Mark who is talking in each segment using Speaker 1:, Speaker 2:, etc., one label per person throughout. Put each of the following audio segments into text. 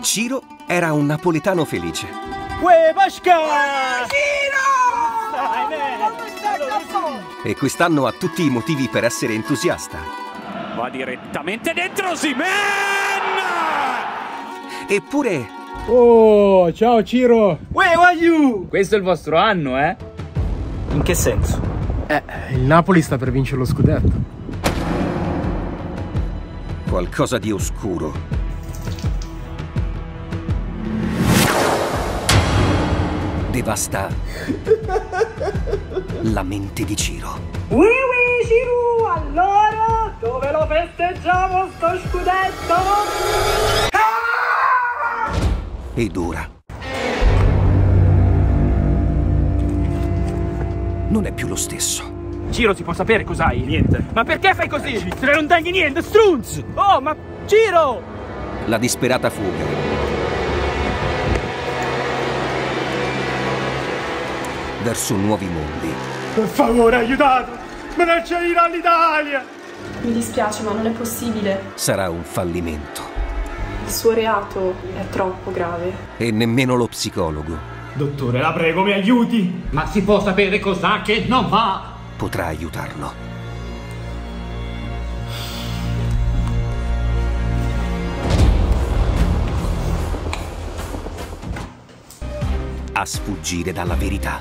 Speaker 1: Ciro era un napoletano felice.
Speaker 2: Uè, Pasca!
Speaker 1: E quest'anno ha tutti i motivi per essere entusiasta.
Speaker 2: Va direttamente dentro Osimhen!
Speaker 1: Eppure...
Speaker 3: Oh, ciao Ciro!
Speaker 2: Uè, Wagyu!
Speaker 4: Questo è il vostro anno, eh?
Speaker 2: In che senso?
Speaker 3: Il Napoli sta per vincere lo scudetto.
Speaker 1: qualcosa di oscuro devasta la mente di Ciro.
Speaker 5: Oui, Ciro, allora dove lo festeggiamo sto scudetto?
Speaker 1: Ed ora non è più lo stesso.
Speaker 2: Ciro, si può sapere cos'hai? Niente. Ma perché fai così? Se non tagli niente, strunz! Oh, ma Ciro!
Speaker 1: La disperata fuga verso nuovi mondi.
Speaker 3: Per favore, aiutate! Me ne c'è l'Italia!
Speaker 6: Mi dispiace, ma non è possibile.
Speaker 1: Sarà un fallimento.
Speaker 6: Il suo reato è troppo grave.
Speaker 1: E nemmeno lo psicologo
Speaker 3: Dottore, la prego, mi aiuti!
Speaker 4: Ma si può sapere cos'ha che non va?
Speaker 1: potrà aiutarlo. A sfuggire dalla verità.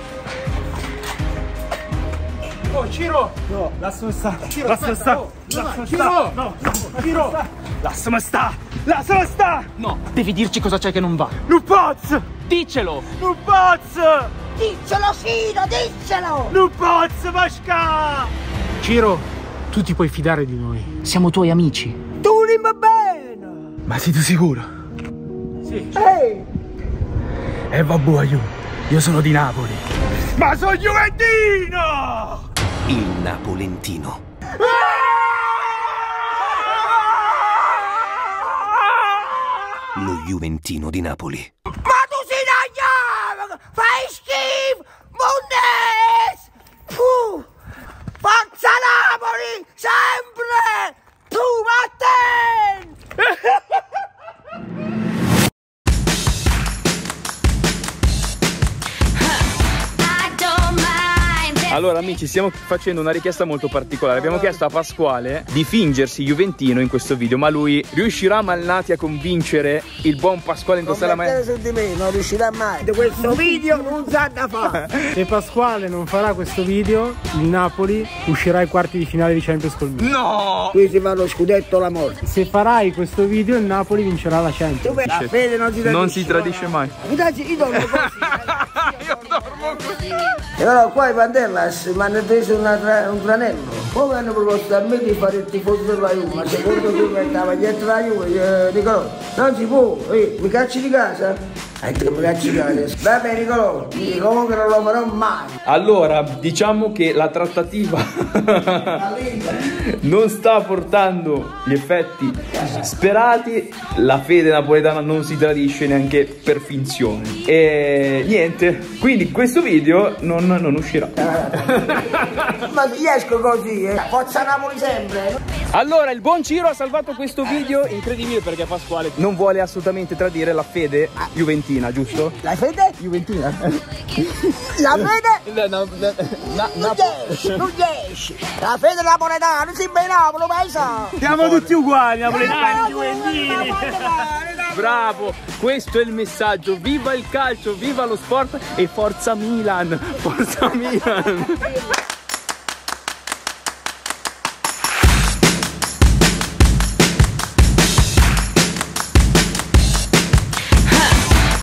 Speaker 3: Oh, Ciro!
Speaker 2: No, lasciami stare.
Speaker 3: Ciro,
Speaker 2: Lasciami
Speaker 3: aspetta,
Speaker 2: stare.
Speaker 3: oh,
Speaker 2: Lasciami
Speaker 3: Ciro!
Speaker 2: stare. No,
Speaker 3: Ciro!
Speaker 2: lasciami stare. Lasciami stare.
Speaker 4: No, devi dirci cosa c'è che non va.
Speaker 2: Non posso.
Speaker 4: Diccelo!
Speaker 2: Non posso.
Speaker 5: Diccelo, Ciro, diccelo!
Speaker 2: Non posso, Pasca.
Speaker 3: Ciro, tu ti puoi fidare di noi.
Speaker 4: Siamo tuoi amici.
Speaker 5: Tu li va bene!
Speaker 3: Ma sei tu sicuro?
Speaker 2: Sì.
Speaker 5: Ehi!
Speaker 3: Vabbè, io sono di Napoli.
Speaker 2: Ma sono Juventino!
Speaker 1: Il Napolentino. Lo Juventino di Napoli.
Speaker 5: Ma tu sei da fai schifo! Mondes! Puh! Forza Napoli! Sempre! Tu, vatten!
Speaker 4: Allora amici, stiamo facendo una richiesta molto particolare. Abbiamo chiesto a Pasquale di fingersi juventino in questo video, ma lui riuscirà malnati a convincere il buon Pasquale Indossella
Speaker 5: Non su di me, non riuscirà mai. Di questo video non sa da fare.
Speaker 3: Se Pasquale non farà questo video, il Napoli uscirà ai quarti di finale di Champions col Milan.
Speaker 4: No!
Speaker 5: Qui si fa lo scudetto alla morte.
Speaker 3: Se farai questo video, il Napoli vincerà la Champions.
Speaker 5: La fede non si tradisce.
Speaker 4: Non si tradisce mai.
Speaker 5: Mi dai, io dormo così.
Speaker 4: Io dormo così.
Speaker 5: E allora qua i Pandellas mi hanno preso un tranello. Poi hanno proposto a me di fare il tifoso della Juve, ma secondo tu che stava dietro la Juve, Nicolò, non si può, mi cacci di casa? Che mi cacci di casa. Va bene Nicolò, comunque non lo farò mai.
Speaker 4: Allora, diciamo che la trattativa non sta portando gli effetti sperati, la fede napoletana non si tradisce neanche per finzione. E niente, quindi questo video non uscirà.
Speaker 5: Ma riesco così, Forza Napoli sempre.
Speaker 4: Allora, il buon Ciro ha salvato questo video incredibile perché Pasquale non vuole assolutamente tradire la fede juventina, giusto?
Speaker 5: La fede?
Speaker 4: Juventina?
Speaker 5: La fede?
Speaker 4: No,
Speaker 5: Non riesci. La fede napoletana, non si ben Napoli, pensa.
Speaker 2: Siamo tutti uguali, napoletani, juventini.
Speaker 4: Bravo, questo è il messaggio. Viva il calcio, viva lo sport e forza Milan! Forza Milan!